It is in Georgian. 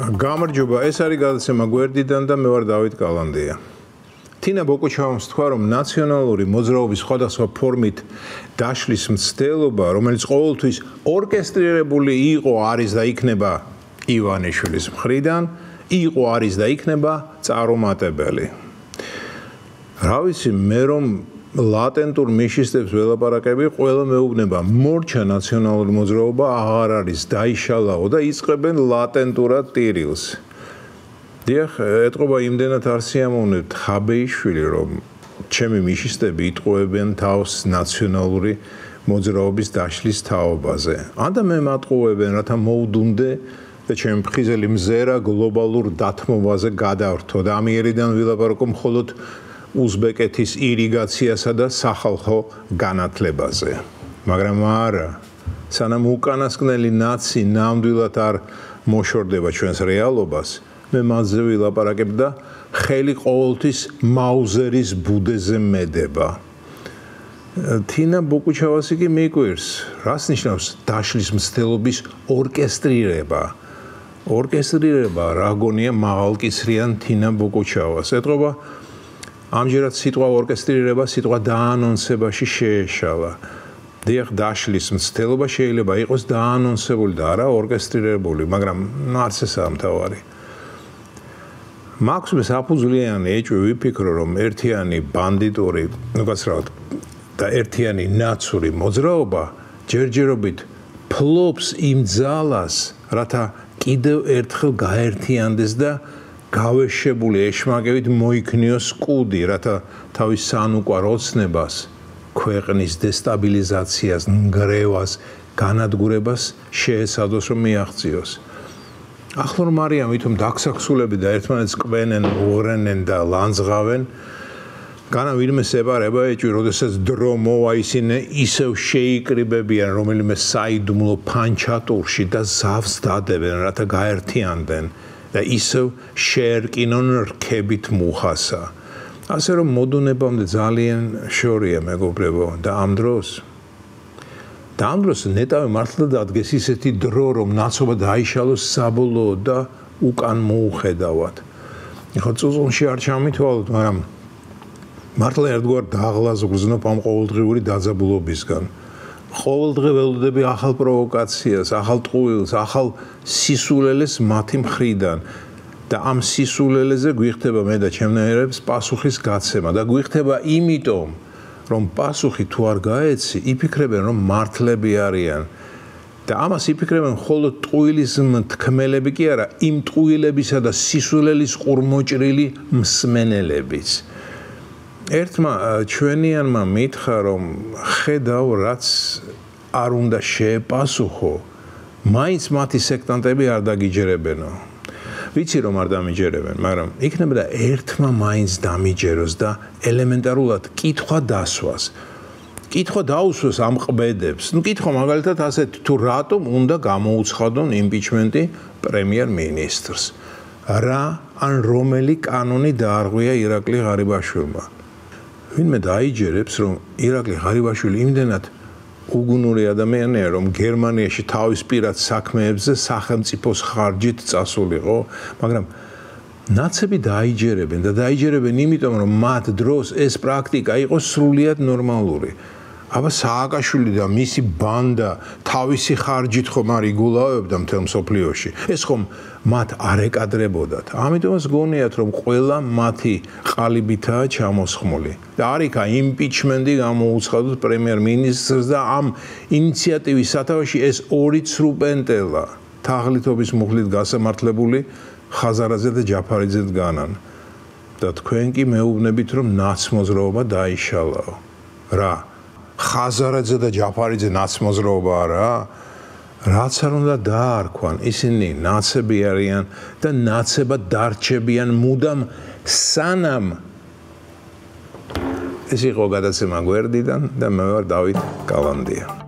გამარჯობა, ეს არის გადაცემა გვერდიდან და მე ვარ დავით კალანდია. თინა ბოკუჩავამს თქვა, რომ ნაციონალური მოძრაობის სხვადასხვა ფორმით დაშლის მცდელობა, რომელიც ყოველთვის ორკესტრირებული იყო, არის და იქნება ივანიშვილის მხრიდან, იყო, არის და იქნება წარუმატებელი. რა ვიცი, მე რომ ლატენტურ მიშისტებს ველაპარაკები, ყველა მეუბნება, მორჩა ნაციონალური მოძრაობა აღარ არის, დაიშალაო და იწყებენ ლატენტურად ტირილს. დიახ, ეთყობა იმდენად არ სიამოვნებთ ხაბეიშვილი, რომ ჩემი მიშისტები იტყუებენ თავს ნაციონალური მოძრაობის დაშლის თაობაზე. ანდა მე მატყუებენ, რათა მოვდუნდე და ჩემი ფხიზელი მზერა გლობალურ დათმობაზე გადავრთო და ამიერიდან ვილაპარაკო მხოლოდ უზბეკეთის ირიგაციასა და სახალხო განათლებაზე. მაგრამ არა, სანამ უკანასკნელი ნაცი ნამდვილად არ მოშორდება ჩვენს რეალობას, მე მასზე ვილაპარაკებ და ხელი ყოველთვის მაუზერის ბუდეზე მედება. თინა ბოკუჩავასი კი მიკვირს, რას ნიშნავს დაშლის მცდელობის ორკესტრირება? ორკესტრირება რა გონია მაღალკიცრიან თინა ბოკუჩავას. ეთყობა ამჯერად სიტყვა ორკესტრირება სიტყვა დაანონსებაში შეეშალა. დიახ, დაშლის მცდელობა შეიძლება იყოს დაანონსებული და არა ორკესტრირებული, მაგრამ არც ესაა მთავარი. მაქვს საფუძვლიანი ეჭვი ვიფიქრო, რომ ერთიანი ბანდიტური, უკაცრავად და ერთიანი ნაცური მოძრაობა ჯერჯერობით ფლობს იმ ძალას, რათა კიდევ ერთხელ გაერთიანდეს და გავეშებული ეშმაკებით მოიქნიოს კუდი, რათა თავის სანუკვარ ოცნებას, ქვეყნის დესტაბილიზაციას, ნგრევას, განადგურებას შეეცადოს, რომ მიაღწიოს. ახლა რომ არიან ვითომ დაქსაქსულები და ერთმანეთს ყვენენ, უღრენენ და ლანძღავენ, განა ვინმე სეპარება ეჭვი, როდესაც დრო მოვა ისინი ისევ შეიკრიბებიან რომელიმე საიდუმლო ფანჩატურში და ზავს დადებენ, რათა გაერთიანდნენ. და ისევ შეერკინონ რქებით მუხასა. ასე რომ მოდუნებამდე ძალიან შორია მეგობრებო და ამ დროს ნეტავი მართლა დადგეს ისეთი დრო, რომ ნაცობა დაიშალოს საბოლოოდ და უკან მოუხედავად. ხო წუწუნში არ ჩამითვალოთ, მაგრამ მართლა ერთგვარ დაღლას ვგრძნობ ამ ყოველდღიური დაძაბულობისგან. ყოველდღე ველოდები ახალ პროვოკაციას, ახალ ტყუილს, ახალ სისულელეს მათი მხრიდან და ამ სისულელეზე გვიხდება მე და ჩემნაირებს პასუხის გაცემა და გვიხდება იმიტომ, რომ პასუხი თუ არ გაეცი, იფიქრებენ, რომ მართლები არიან და ამას იფიქრებენ მხოლოდ ტყუილის მთქმელები კი არა, იმ ტყუილებისა და სისულელის ყურმოჭრილი მსმენელებიც. ერთმა ჩვენიანმა მითხრა, რომ ხედავ, რაც არ უნდა შეეპასუხო, მაინც მათი სექტანტები არ დაგიჯერებენო. ვიცი რომ არ დამიჯერებენ, მაგრამ იქნება და ერთმა მაინც დამიჯეროს და ელემენტარულად კითხვა დასვას. კითხვა დაუსვას ამ ყბედებს. კითხვა მაგალითად ასეთ, თუ რატომ უნდა გამოუცხადონ იმპიჩმენტი პრემიერ-მინისტრს? რა ან რომელი კანონი დაარღვია ირაკლი ღარიბაშვილმა? ვინმე დაიჯერებს, რომ ირაკლი ღარიბაშვილი იმდენად უგუნური ადამიანია, რომ გერმანიაში თავის პირად საქმეებზე სახელმწიფოს ხარჯით წასულიყო, მაგრამ ნაცები დაიჯერებენ და დაიჯერებენ იმიტომ, რომ მათ დროს ეს პრაქტიკა იყო სრულიად ნორმალური. აბა სააკაშვილი და მისი ბანდა თავისი ხარჯით ხომ არ იგულავებდა მთელ მსოფლიოში. ეს ხომ მათ არ ეკადრებოდათ. ამიტომაც გონიათ, რომ ყველა მათი ყალიბითაა ჩამოსხმული. და არ იქა იმპიჩმენტი გამოუცხადოთ პრემიერ-მინისტრს და ამ ინიციატივის სათავეში ეს ორი ცრუპენტელა თაღლითობის მუხლით გასამართლებული ხაზარაძე და ჯაფარიძე დგანან. და თქვენ კი მეუბნებით, რომ ნაცმოძრაობა დაიშალაო. რა? ხაზარაძე და ჯაფარიძე ნაცმოძრაობა არა? რაც არ უნდა დაარქვან, ისინი ნაცები არიან და ნაცებად დარჩებიან მუდამ სანამ ეს იყო გადაცემა გვერდიდან და მე ვარ დავით კალანდია.